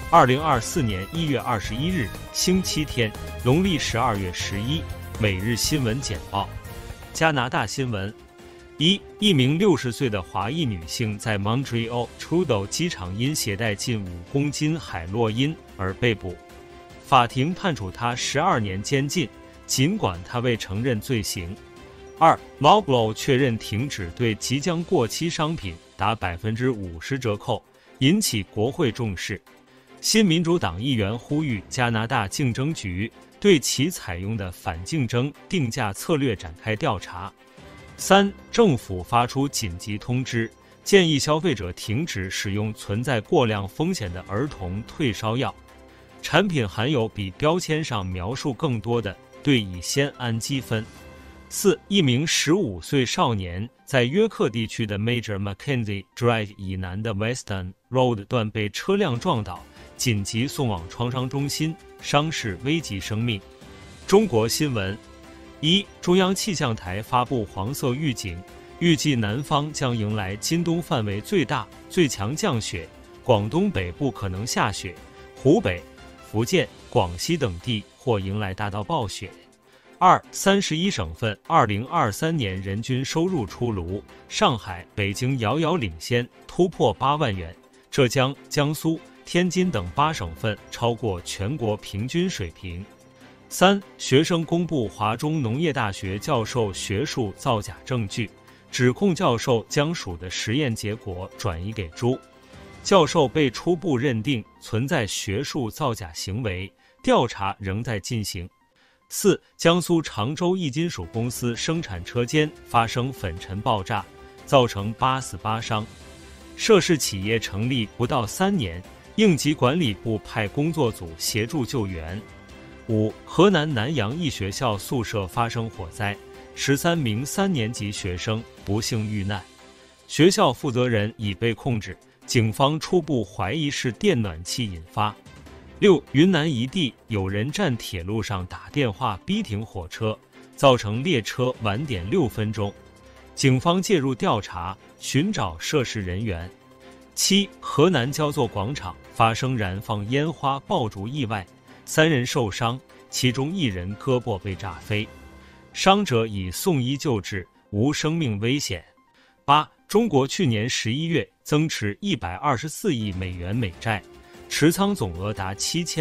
2024年1月21日，星期天，农历12月11。每日新闻简报。加拿大新闻：一名60岁的华裔女性在 Montreal Trudeau 机场因携带近5公斤海洛因而被捕，法庭判处她12年监禁，尽管她未承认罪行。Loblaw 确认停止对即将过期商品打50%折扣，引起国会重视。新民主党议员呼吁加拿大竞争局对其采用的反竞争定价策略展开调查。政府发出紧急通知，建议消费者停止使用存在过量风险的儿童退烧药，产品含有比标签上描述更多的对乙酰氨基酚。一名15岁少年在约克地区的 Major Mackenzie Drive 以南的 Weston Road 段被车辆撞倒，紧急送往创伤中心，伤势危及生命。中国新闻：中央气象台发布黄色预警，预计南方将迎来今冬范围最大、最强降雪，广东北部可能下雪，湖北、福建、广西等地或迎来大到暴雪。31省份2023年人均收入出炉，上海、北京遥遥领先，突破8万元，浙江、江苏、天津等8省份超过全国平均水平。学生公布华中农业大学教授学术造假证据，指控教授将属的实验结果转移给猪，教授被初步认定存在学术造假行为，调查仍在进行。江苏常州一金属公司生产车间发生粉尘爆炸，造成8死8伤。涉事企业成立不到3年，应急管理部派工作组协助救援。河南南阳一学校宿舍发生火灾，13名3年级学生不幸遇难，学校负责人已被控制，警方初步怀疑是电暖气引发。云南一地有人站铁路上打电话逼停火车，造成列车晚点6分钟，警方介入调查，寻找涉事人员。河南焦作广场发生燃放烟花爆竹意外，3人受伤，其中1人胳膊被炸飞，伤者已送医救治，无生命危险。中国去年11月增持124亿美元美债，持仓总额达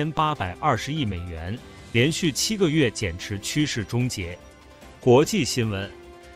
7820亿美元，连续7个月减持趋势终结。国际新闻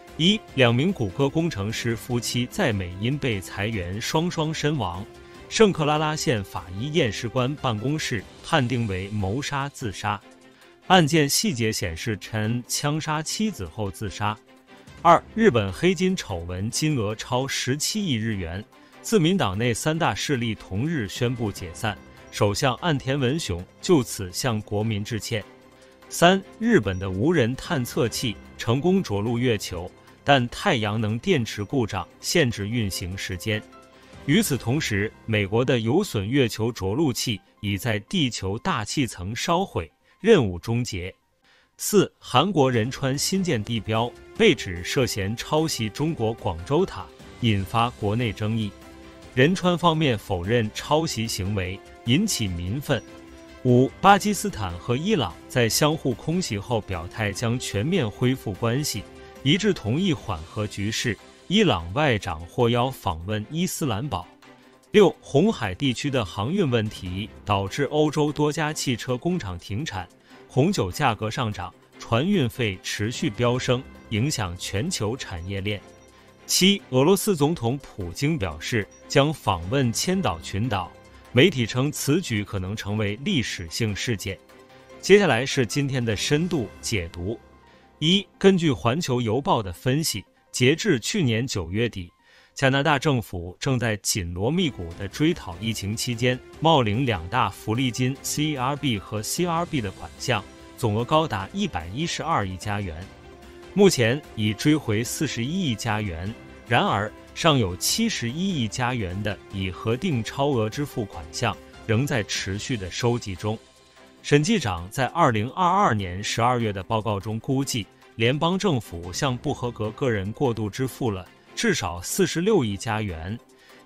：2名谷歌工程师夫妻在美因被裁员双身亡，圣克拉拉县法医验尸官办公室判定为谋杀自杀。案件细节显示陈枪杀妻子后自杀。日本黑金丑闻金额超17亿日元，自民党内3大势力同日宣布解散，首相岸田文雄就此向国民致歉。日本的无人探测器成功着陆月球，但太阳能电池故障限制运行时间。与此同时，美国的有损月球着陆器已在地球大气层烧毁，任务终结。韩国仁川新建地标被指涉嫌抄袭中国广州塔，引发国内争议。仁川方面否认抄袭行为，引起民愤。巴基斯坦和伊朗在相互空袭后表态将全面恢复关系，一致同意缓和局势。伊朗外长获邀访问伊斯兰堡。红海地区的航运问题导致欧洲多家汽车工厂停产，红酒价格上涨，船运费持续飙升，影响全球产业链。俄罗斯总统普京表示将访问千岛群岛，媒体称此举可能成为历史性事件。接下来是今天的深度解读。根据环球邮报的分析，截至去年9月底，加拿大政府正在紧锣密鼓地追讨疫情期间冒领2大福利金 CERB 和 CRB 的款项，总额高达112亿加元。目前已追回41亿加元，然而尚有71亿加元的已核定超额支付款项仍在持续的收集中。审计长在2022年12月的报告中估计，联邦政府向不合格个人过度支付了至少46亿加元，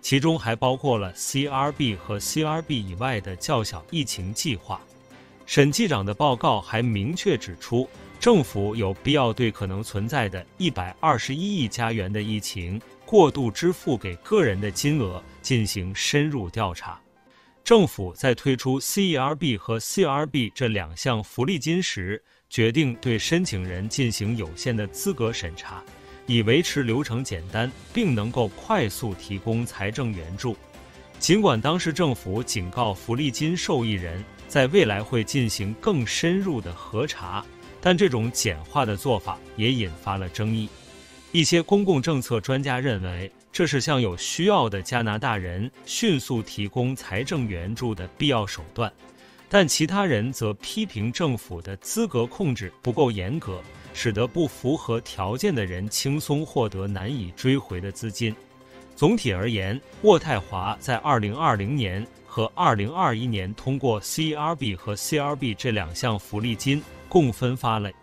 其中还包括了 CRB 和 CRB 以外的较小疫情计划。审计长的报告还明确指出，政府有必要对可能存在的121亿加元的疫情过度支付给个人的金额进行深入调查。政府在推出 CRB 和 CRB 这2项福利金时，决定对申请人进行有限的资格审查，以维持流程简单，并能够快速提供财政援助。尽管当时政府警告福利金受益人在未来会进行更深入的核查，但这种简化的做法也引发了争议。一些公共政策专家认为，这是向有需要的加拿大人迅速提供财政援助的必要手段，但其他人则批评政府的资格控制不够严格，使得不符合条件的人轻松获得难以追回的资金。总体而言，渥太华在2020年和2021年通过 CRB 和 CRB 这2项福利金，共分发了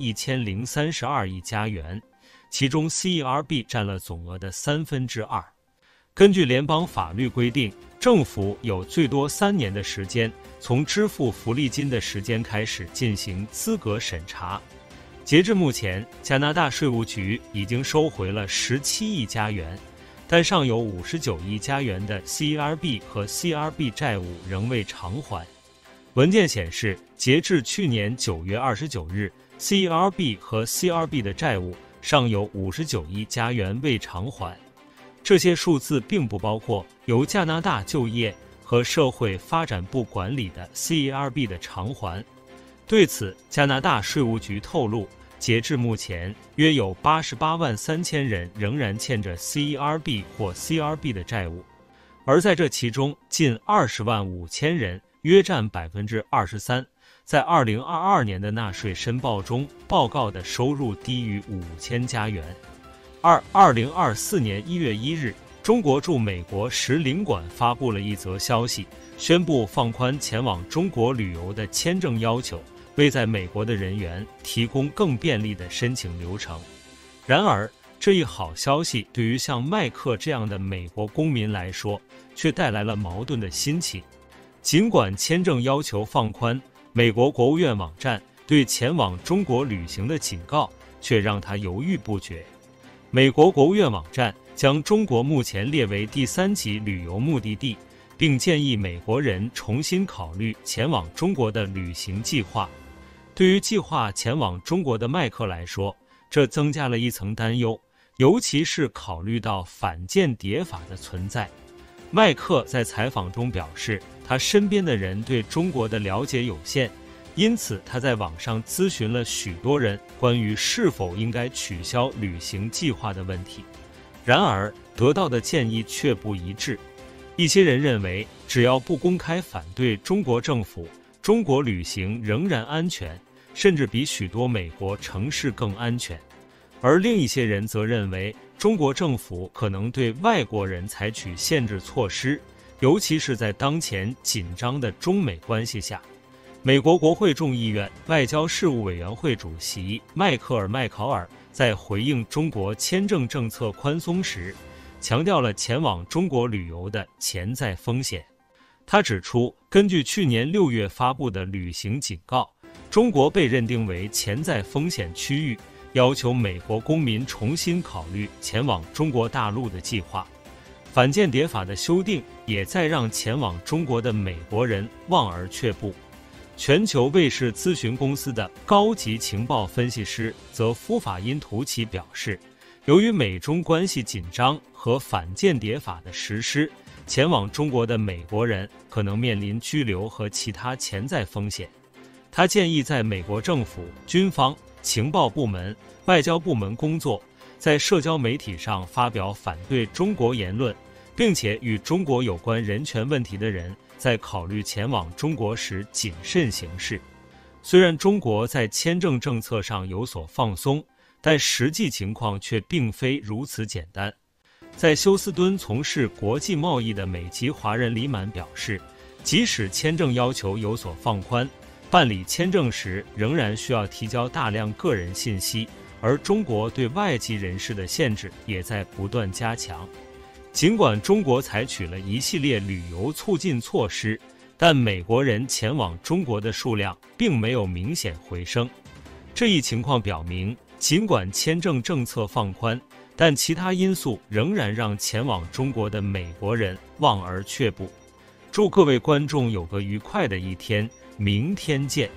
1032亿加元，其中 CRB 占了总额的2/3。根据联邦法律规定，政府有最多3年的时间，从支付福利金的时间开始进行资格审查。截至目前，加拿大税务局已经收回了17亿加元，但尚有59亿加元的 CRB 和 CRB 债务仍未偿还。文件显示，截至去年9月29日 ，CRB 和 CRB 的债务尚有59亿加元未偿还。这些数字并不包括由加拿大就业和社会发展部管理的 CRB 的偿还。对此，加拿大税务局透露，截至目前，约有88万3千人仍然欠着 CRB 或 CRB 的债务，而在这其中，近20万5千人，约占23%，在2022年的纳税申报中报告的收入低于5000加元。2024年1月1日，中国驻美国使领馆发布了一则消息，宣布放宽前往中国旅游的签证要求，为在美国的人员提供更便利的申请流程。然而，这一好消息对于像麦克这样的美国公民来说，却带来了矛盾的心情。尽管签证要求放宽，美国国务院网站对前往中国旅行的警告却让他犹豫不决。美国国务院网站将中国目前列为第3级旅游目的地，并建议美国人重新考虑前往中国的旅行计划。对于计划前往中国的麦克来说，这增加了一层担忧，尤其是考虑到反间谍法的存在。麦克在采访中表示，他身边的人对中国的了解有限，因此他在网上咨询了许多人关于是否应该取消旅行计划的问题。然而，得到的建议却不一致。一些人认为，只要不公开反对中国政府，中国旅行仍然安全，甚至比许多美国城市更安全。而另一些人则认为，中国政府可能对外国人采取限制措施，尤其是在当前紧张的中美关系下。美国国会众议院外交事务委员会主席迈克尔·麦考尔在回应中国签证政策宽松时，强调了前往中国旅游的潜在风险。他指出，根据去年6月发布的旅行警告，中国被认定为潜在风险区域，要求美国公民重新考虑前往中国大陆的计划。反间谍法的修订也在让前往中国的美国人望而却步。全球卫士咨询公司的高级情报分析师则夫法因图奇表示，由于美中关系紧张和反间谍法的实施，前往中国的美国人可能面临拘留和其他潜在风险。他建议在美国政府、军方、情报部门、外交部门工作，在社交媒体上发表反对中国言论，并且与中国有关人权问题的人在考虑前往中国时谨慎行事。虽然中国在签证政策上有所放松，但实际情况却并非如此简单。在休斯敦从事国际贸易的美籍华人李满表示，即使签证要求有所放宽，办理签证时仍然需要提交大量个人信息，而中国对外籍人士的限制也在不断加强。 尽管中国采取了一系列旅游促进措施，但美国人前往中国的数量并没有明显回升。这一情况表明，尽管签证政策放宽，但其他因素仍然让前往中国的美国人望而却步。祝各位观众有个愉快的一天，明天见。